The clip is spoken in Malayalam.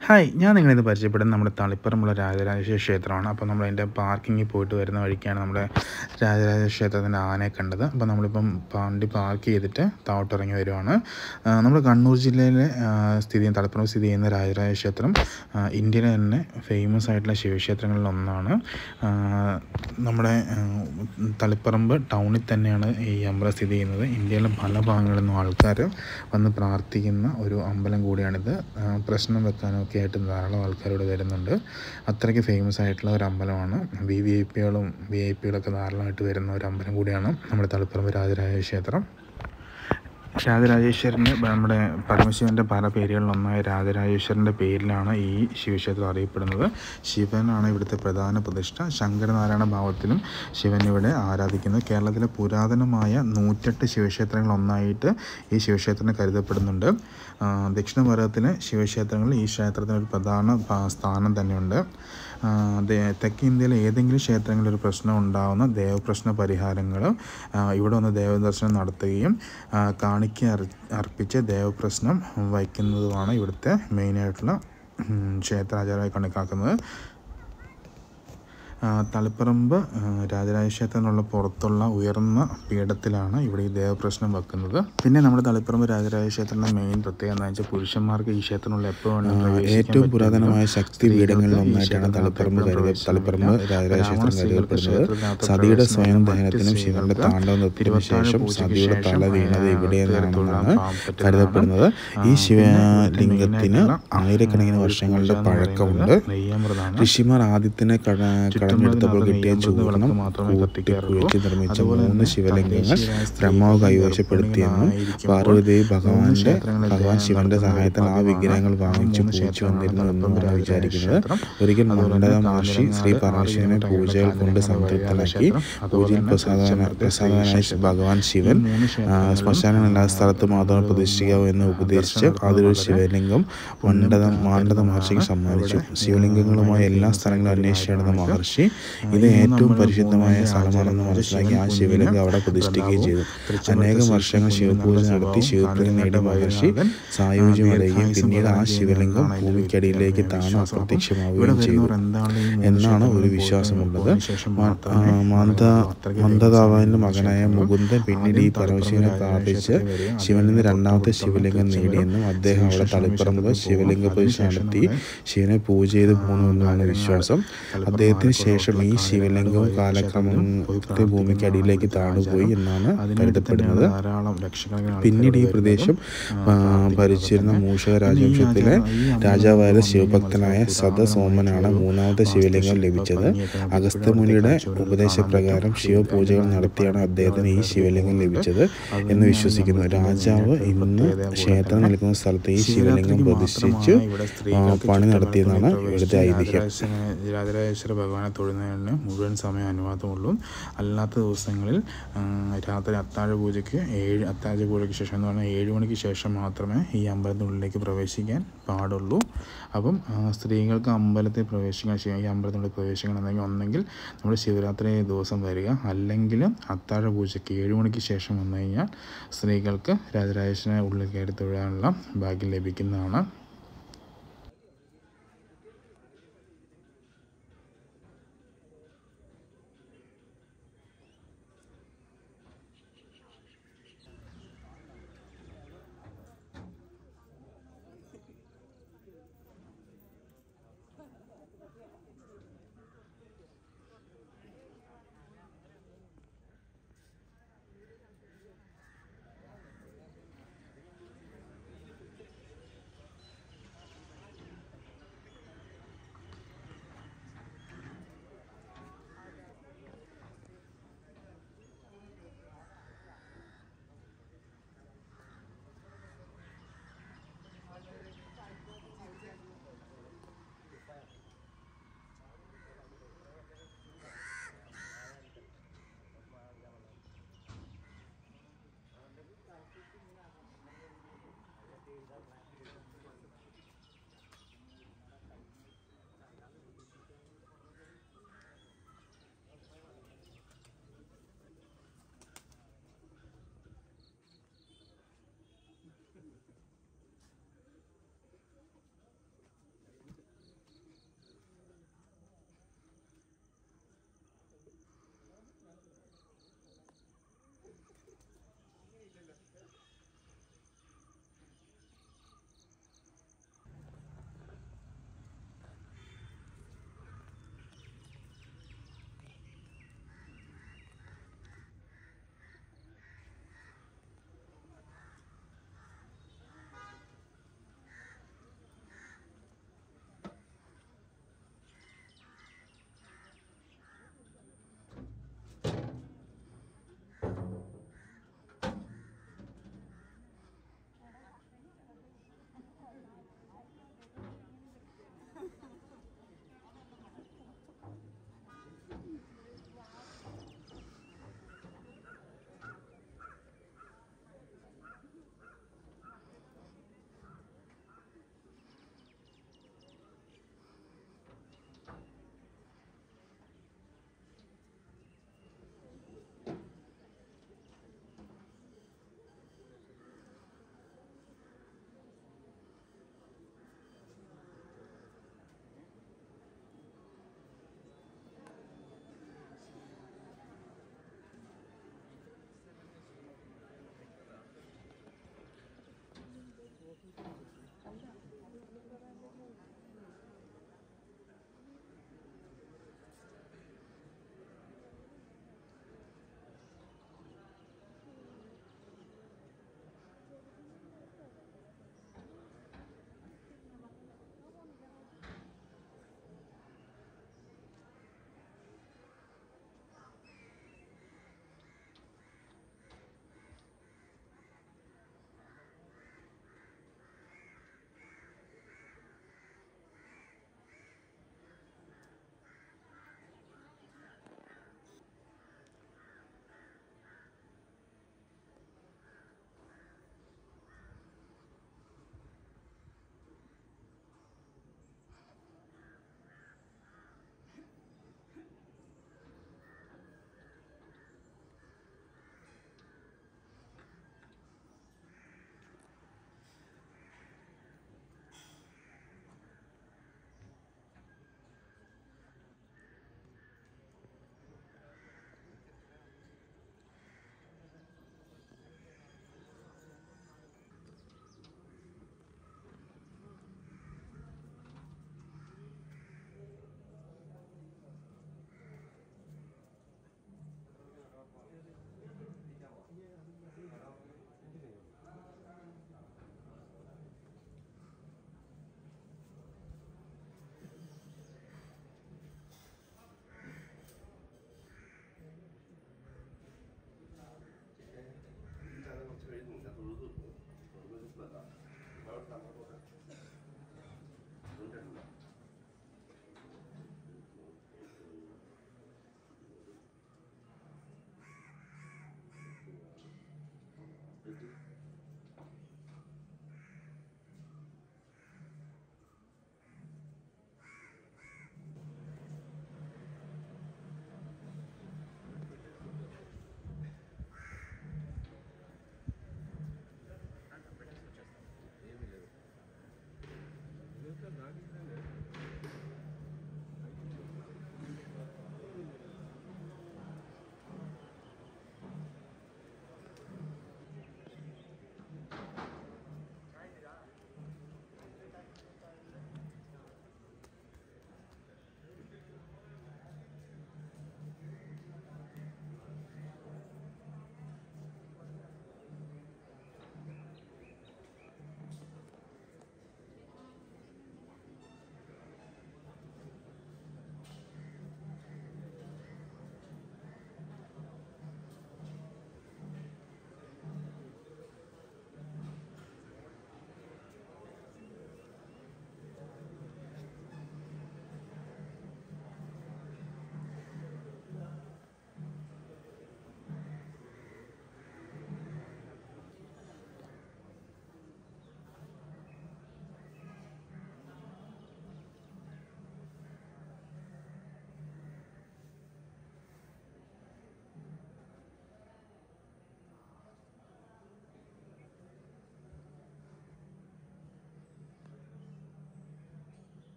ഹായ്, ഞാൻ നിങ്ങളിന്ന് പരിചയപ്പെടുന്നത് നമ്മുടെ തളിപ്പറമ്പുള്ള രാജരാജേശ്വരി ക്ഷേത്രമാണ്. അപ്പോൾ നമ്മളതിൻ്റെ പാർക്കിങ്ങിൽ പോയിട്ട് വരുന്ന വഴിക്കാണ് നമ്മുടെ രാജരാജേശ്വരി ക്ഷേത്രത്തിൻ്റെ ആനയെ കണ്ടത്. അപ്പോൾ നമ്മളിപ്പം വണ്ടി പാർക്ക് ചെയ്തിട്ട് താഴോട്ടിറങ്ങി വരുവാണ്. നമ്മൾ കണ്ണൂർ ജില്ലയിലെ തളിപ്പറമ്പ് സ്ഥിതി ചെയ്യുന്ന രാജരാജ ക്ഷേത്രം ഇന്ത്യയിലെ തന്നെ ഫേമസ് ആയിട്ടുള്ള ശിവക്ഷേത്രങ്ങളിൽ ഒന്നാണ്. നമ്മുടെ തളിപ്പറമ്പ് ടൗണിൽ തന്നെയാണ് ഈ അമ്പലം സ്ഥിതി ചെയ്യുന്നത്. ഇന്ത്യയിലെ പല ഭാഗങ്ങളിൽ നിന്നും ആൾക്കാർ വന്ന് പ്രാർത്ഥിക്കുന്ന ഒരു അമ്പലം കൂടിയാണിത്. പ്രശ്നം വെക്കാനൊക്കെ ആയിട്ട് ധാരാളം ആൾക്കാരോട് വരുന്നുണ്ട്. അത്രയ്ക്ക് ഫേമസ് ആയിട്ടുള്ള ഒരു അമ്പലമാണ്. VIP കളൊക്കെ ധാരാളമായിട്ട് വരുന്ന ഒരു അമ്പലം കൂടിയാണ് നമ്മുടെ തളിപ്പറമ്പ് രാജരാജ ക്ഷേത്രം. രാജരാജേശ്വരൻ്റെ നമ്മുടെ പരമശിവൻ്റെ പല പേരുകളിലൊന്നായ രാജരാജേശ്വരൻ്റെ പേരിലാണ് ഈ ശിവക്ഷേത്രം അറിയപ്പെടുന്നത്. ശിവനാണ് ഇവിടുത്തെ പ്രധാന പ്രതിഷ്ഠ. ശങ്കരനാരായണ ഭാവത്തിലും ശിവൻ ഇവിടെ ആരാധിക്കുന്നത്. കേരളത്തിലെ പുരാതനമായ 108 ശിവക്ഷേത്രങ്ങളൊന്നായിട്ട് ഈ ശിവക്ഷേത്രം കരുതപ്പെടുന്നുണ്ട്. ദക്ഷിണ ഭാരതത്തിലെ ശിവക്ഷേത്രങ്ങളിൽ ഈ ക്ഷേത്രത്തിന് ഒരു പ്രധാന സ്ഥാനം തന്നെയുണ്ട്. തെക്കേ ഇന്ത്യയിലെ ഏതെങ്കിലും ക്ഷേത്രങ്ങളിൽ ഒരു പ്രശ്നം ഉണ്ടാകുന്ന ദേവപ്രശ്ന പരിഹാരങ്ങൾ ഇവിടെ വന്ന് ദേവദർശനം നടത്തുകയും കാണിക്ക അർപ്പിച്ച് ദേവപ്രശ്നം വയ്ക്കുന്നതുമാണ് ഇവിടുത്തെ മെയിനായിട്ടുള്ള ക്ഷേത്രാചാരമായി കണക്കാക്കുന്നത്. തളിപ്പറമ്പ് രാജരാജ ക്ഷേത്രത്തിനുള്ള പുറത്തുള്ള ഉയർന്ന പീഠത്തിലാണ് ഇവിടെ ഈ ദേവപ്രശ്നം വെക്കുന്നത്. പിന്നെ നമ്മുടെ തളിപ്പറമ്പ് രാജരാജ ക്ഷേത്രത്തിൻ്റെ മെയിൻ പ്രത്യേകത എന്ന് വെച്ചാൽ പുരുഷന്മാർക്ക് ഈ ക്ഷേത്രങ്ങളിൽ എപ്പോഴും ഏറ്റവും പുരാതനമായ ശക്തി പീഠങ്ങളിൽ ഒന്നായിട്ടാണ് തളിപ്പറമ്പ് രാജരാജ ക്ഷേത്രം കരുതപ്പെടുന്നത്. സതിയുടെ സ്വയം ദഹനത്തിനും ശിവന്റെ താണ്ഡവ നൃത്തത്തിനു ശേഷം സതിയുടെ തല വീണത് ഇവിടെയെന്നാണ് കരുതപ്പെടുന്നത്. ഈ ശിവലിംഗത്തിന് ആയിരക്കണക്കിന് വർഷങ്ങളുടെ പഴക്കമുണ്ട്. ഋഷിമാർ ആദിത്യനെ കടഞ്ഞെടുത്തപ്പോൾ കിട്ടിയ ചൂർണം കൂട്ടിക്കുഴച്ച് നിർമ്മിച്ച 3 ശിവലിംഗങ്ങൾ ബ്രഹ്മാവ് കൈവശപ്പെടുത്തിയെന്നും പാർവതിദേവി ഭഗവാൻ ശിവന്റെ സഹായത്താൽ ആ വിഗ്രഹങ്ങൾ വാങ്ങിച്ചു പൂജിച്ചു വന്നിരുന്നു എന്നുമാണ് വിചാരിക്കുന്നത്. ഒരിക്കൽ മണ്ഡല മഹർഷി ശ്രീ പരമശിവനെ പൂജകൾ കൊണ്ട് സംതൃപ്തനാക്കി. പൂജയിൽ പ്രസാദനായ ഭഗവാൻ ശിവൻ ശ്മശാനമില്ലാത്ത സ്ഥലത്ത് മാത്രം പ്രതിഷ്ഠിക്കാവൂ എന്ന് ഉപദേശിച്ച് അതിലൊരു ശിവലിംഗം മാണ്ഡല മഹർഷിക്ക് സമ്മാനിച്ചു. ശിവലിംഗങ്ങളുമായി എല്ലാ സ്ഥലങ്ങളും അന്വേഷിച്ച് നടന്ന മഹർഷി ഇത് ഏറ്റവും പരിശുദ്ധമായ സ്ഥലമാണെന്ന് മനസ്സിലാക്കി ആ ശിവലിംഗം അവിടെ പ്രതിഷ്ഠിക്കുകയും ചെയ്തു. അനേകം വർഷങ്ങൾ ശിവപൂജ നടത്തി ശിവപ്രീതി നേടിയ മഹർഷി സായുജ്യമടയുകയും പിന്നീട് ആ ശിവലിംഗം ഭൂമിക്കടിയിലേക്ക് താണു അപ്രത്യക്ഷമാവുകയും ചെയ്തു എന്നാണ് ഒരു വിശ്വാസമുള്ളത്. മന്ദതാവിന്റെ മകനായ മുകുന്ദൻ പിന്നീട് ഈ പരമശിവനെ പ്രാർത്ഥിച്ച് ശിവനിൽ നിന്ന് രണ്ടാമത്തെ ശിവലിംഗം നേടിയെന്നും അദ്ദേഹം അവിടെ തളിപ്പറമ്പ് ശിവലിംഗ പ്രതിഷ്ഠ നടത്തി ശിവനെ പൂജ ചെയ്ത് പോകണമെന്നാണ് വിശ്വാസം. അദ്ദേഹത്തിന് ശേഷം ഈ ശിവലിംഗം കാലക്രമത്തിൽ ഭൂമിക്കടിയിലേക്ക് താണുപോയി എന്നാണ് കരുതപ്പെടുന്നത്. പിന്നീട് ഈ പ്രദേശം ഭരിച്ചിരുന്ന മൂഷക രാജവംശത്തിലെ രാജാവായ ശിവഭക്തനായ സതസോമനാണ് മൂന്നാമത്തെ ശിവലിംഗം ലഭിച്ചത്. അഗസ്ത്യമുനിയുടെ ഉപദേശപ്രകാരം ശിവപൂജകൾ നടത്തിയാണ് അദ്ദേഹത്തിന് ഈ ശിവലിംഗം ലഭിച്ചത് എന്ന് വിശ്വസിക്കുന്നു. രാജാവ് ഇന്ന് ക്ഷേത്രം നിൽക്കുന്ന സ്ഥലത്ത് ഈ ശിവലിംഗം പ്രതിഷ്ഠിച്ച് പണി നടത്തിയെന്നാണ് ഇവിടുത്തെ ഐതിഹ്യം. രാജരാജേശ്വര ഭഗവാനെ തൊഴുന്നതിന് മുഴുവൻ സമയം അനുവാദമുള്ളൂ. അല്ലാത്ത ദിവസങ്ങളിൽ രാത്രി അത്താഴ പൂജയ്ക്ക് ശേഷം എന്ന് പറഞ്ഞാൽ 7 മണിക്ക് ശേഷം മാത്രമേ ഈ അമ്പലത്തിനുള്ളിലേക്ക് പ്രവേശിക്കാൻ പാടുള്ളൂ. അപ്പം സ്ത്രീകൾക്ക് അമ്പലത്തിൽ ഈ അമ്പലത്തിനുള്ളിൽ പ്രവേശിക്കണമെന്നെങ്കിൽ ഒന്നെങ്കിൽ നമ്മൾ ശിവരാത്രി ദിവസം വരിക, അല്ലെങ്കിൽ അത്താഴ പൂജയ്ക്ക് 7 മണിക്ക് ശേഷം വന്നു കഴിഞ്ഞാൽ സ്ത്രീകൾക്ക് രാജരാജേശ്വരനെ ഉള്ളിൽ കയറി തൊഴാനുള്ള ഭാഗ്യം ലഭിക്കുന്നതാണ്.